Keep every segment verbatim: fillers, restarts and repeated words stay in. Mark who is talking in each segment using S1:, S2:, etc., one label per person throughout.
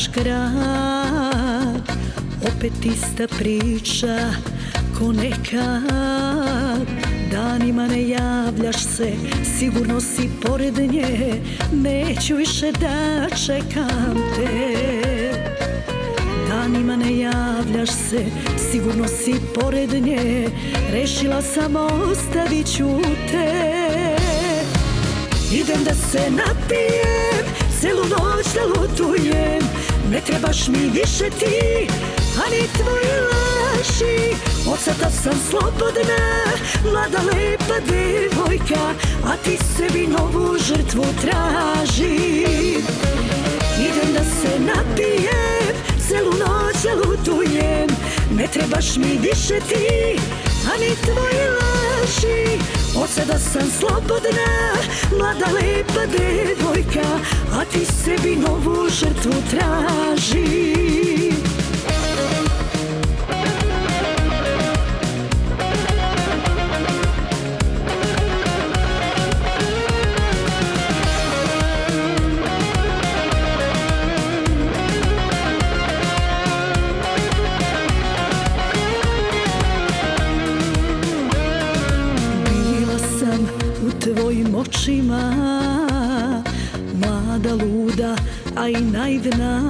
S1: grad, opet ista priča ko nekad. Danima ne javljaš se, sigurno si pored nje, neću više da čekam te. Danima ne javljaš se, sigurno si pored nje, rešila sam ostavit ću te. Idem da se napijem, celu noć da lutujem, ne trebaš mi više ti, a ni tvoji laži. Od sada sam slobodna, mlada lepa devojka, a ti sebi novu žrtvu traži. Idem da se napijem, celu noć da lutujem, ne trebaš mi više ti, a ni tvoji laži. Od sada sam slobodna, mlada lepa devojka, a ti sebi novu žrtvu traži. Tvojim očima, mlada, luda, a i naivna.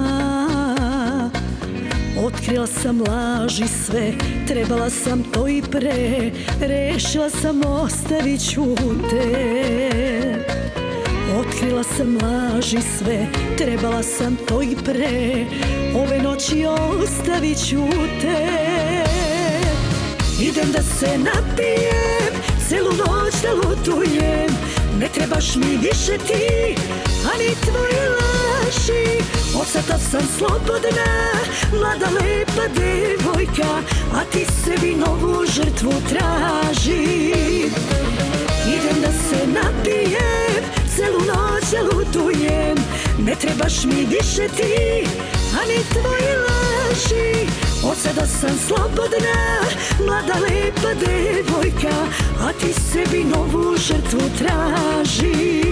S1: Otkrila sam laži sve, trebala sam to i pre, rešila sam ostavit ću te. Otkrila sam laži sve, trebala sam to i pre, ove noći ostavit ću te. Idem da se napijem, celu noć da lutujem, ne trebaš mi više ti, a ni tvoji laži. Od sada sam slobodna, mlada lepa devojka, a ti sebi novu žrtvu traži. Idem da se napijem, celu noć da lutujem, ne trebaš mi više ti, a ni tvoji laži. Od sada sam slobodna, mlada lepa devojka, a ti sebi novu žrtvu traži.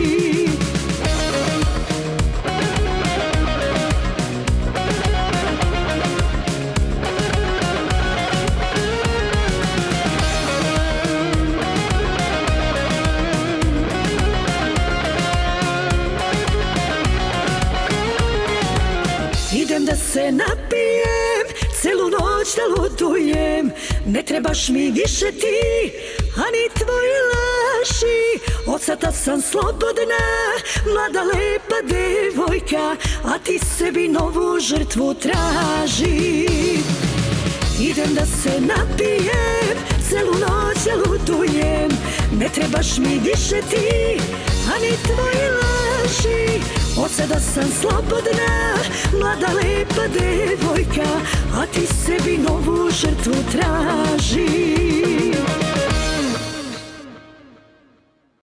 S1: Idem da se napijem, celu noć da lutujem, ne trebaš mi više ti, a ni tvoji laži. Od sada sam slobodna, mlada lepa devojka, a ti sebi novu žrtvu traži. Idem da se napijem, celu noć da lutujem, ne trebaš mi više ti, a ni tvoji laži. Od sada sam slobodna, mlada lepa devojka, a ti sebi novu žrtvu traži.